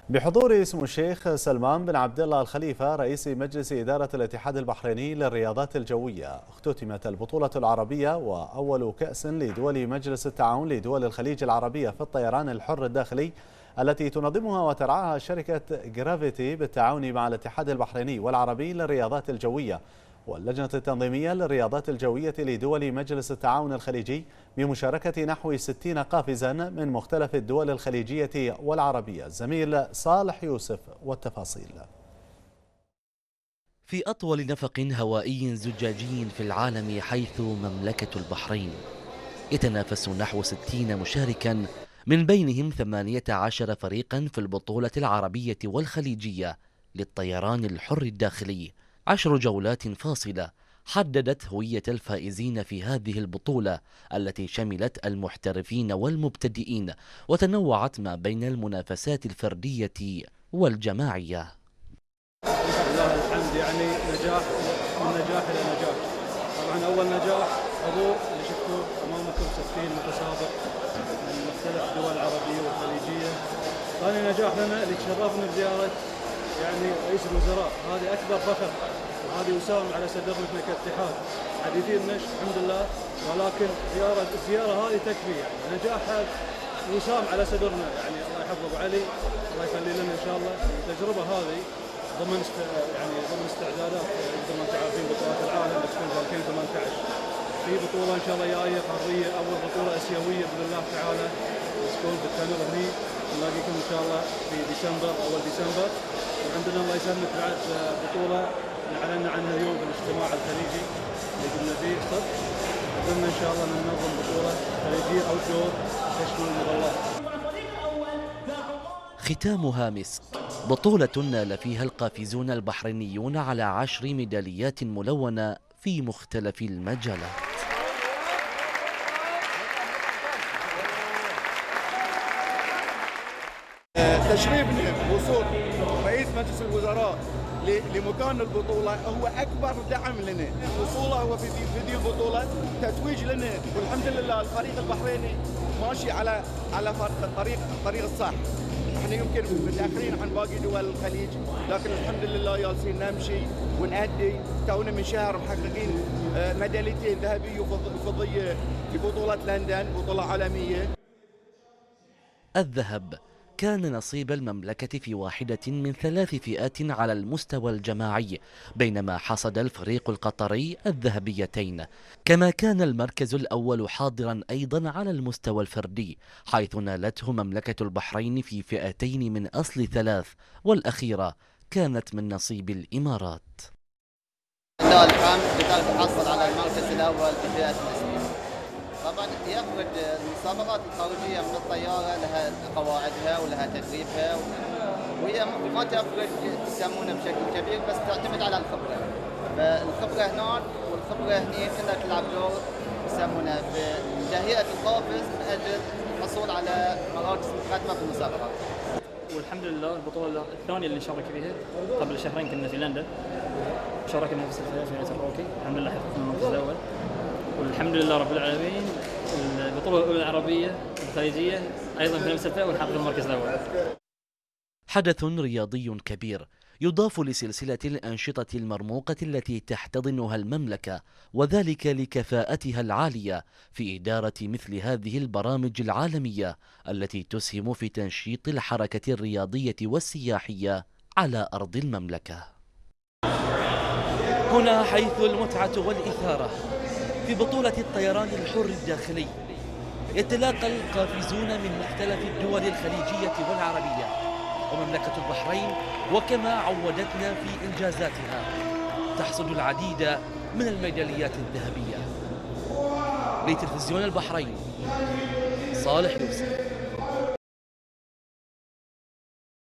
بحضور سمو الشيخ سلمان بن عبد الله الخليفة رئيس مجلس إدارة الاتحاد البحريني للرياضات الجوية، اختتمت البطولة العربية وأول كأس لدول مجلس التعاون لدول الخليج العربية في الطيران الحر الداخلي التي تنظمها وترعاها شركة جرافيتي بالتعاون مع الاتحاد البحريني والعربي للرياضات الجوية واللجنة التنظيمية للرياضات الجوية لدول مجلس التعاون الخليجي بمشاركة نحو 60 قافزا من مختلف الدول الخليجية والعربية. الزميل صالح يوسف والتفاصيل. في أطول نفق هوائي زجاجي في العالم حيث مملكة البحرين يتنافس نحو 60 مشاركا من بينهم 18 فريقا في البطولة العربية والخليجية للطيران الحر الداخلي. 10 جولات فاصلة حددت هوية الفائزين في هذه البطولة التي شملت المحترفين والمبتدئين وتنوعت ما بين المنافسات الفردية والجماعية. لله الحمد، يعني نجاح من نجاح إلى نجاح. طبعا أول نجاح حضور اللي شفتوه أمامكم 60 متسابق من مختلف الدول العربية والخليجية. ثاني نجاح لنا اللي تشرفنا بزيارة يعني رئيس الوزراء، هذه أكبر فخر وهذه وسام على صدرنا كاتحاد حديثين نشر الحمد لله، ولكن الزيارة هذه تكفي يعني نجاحها وسام على صدرنا، يعني الله يحفظ أبو علي الله يخلي لنا إن شاء الله. التجربة هذه ضمن استعدادات مثل ما انتم عارفين بطولات العالم بتكون في 2018، في بطولة إن شاء الله جاية قارية، أول بطولة آسيوية بإذن الله تعالى بتكون في التنور هني، نلاقيكم إن شاء الله في ديسمبر أول ديسمبر. وعندنا الله يسلمك بعد بطولة أعلنا عنها اليوم في الاجتماع الخليجي اللي قلنا فيه صدق، قلنا إن شاء الله ننظم بطولة خليجية أو دور تشمل المظلات. ختامها مسك، بطولة نال فيها القافزون البحرينيون على 10 ميداليات ملونة في مختلف المجالات. تشريفنا بوصول رئيس مجلس الوزراء لمكان البطولة هو أكبر دعم لنا. وصوله هو في ذي البطولة تتويج لنا، والحمد لله الفريق البحريني ماشي على الطريق الصح. احنا يمكن متأخرين عن باقي دول الخليج، لكن الحمد لله جالسين نمشي ونأدي. تونا من شهر محققين ميداليتين ذهبية وفضية في بطولة لندن، بطولة عالمية. الذهب كان نصيب المملكة في واحدة من 3 فئات على المستوى الجماعي، بينما حصد الفريق القطري الذهبيتين، كما كان المركز الأول حاضرا أيضا على المستوى الفردي، حيث نالته مملكة البحرين في فئتين من أصل 3، والأخيرة كانت من نصيب الإمارات. لله الحمد قدرت أحصل على المركز الأول في فئة النسبية. طبعا يفرق المسابقات الخارجيه من الطياره، لها قواعدها ولها تدريبها، وهي ما تفرق يسمونها بشكل كبير، بس تعتمد على الخبره. فالخبره هناك والخبره هني كلها تلعب دور يسمونها في تهيئه القافز من اجل الحصول على مراكز متقدمه في المسابقات. والحمد لله البطوله الثانيه اللي نشارك فيها، قبل شهرين كنا في لندن شاركنا في فئه الروكي، الحمد لله حققنا المركز الاول والحمد لله رب العالمين. البطولة الأولى العربية الخليجية أيضا في نفس الفئة ونحقق المركز الأول. حدث رياضي كبير يضاف لسلسلة الأنشطة المرموقة التي تحتضنها المملكة، وذلك لكفاءتها العالية في إدارة مثل هذه البرامج العالمية التي تسهم في تنشيط الحركة الرياضية والسياحية على أرض المملكة. هنا حيث المتعة والإثارة في بطولة الطيران الحر الداخلي، يتلاقى القافزون من مختلف الدول الخليجية والعربية ومملكة البحرين، وكما عودتنا في إنجازاتها تحصد العديد من الميداليات الذهبية. لتلفزيون البحرين، صالح يوسف.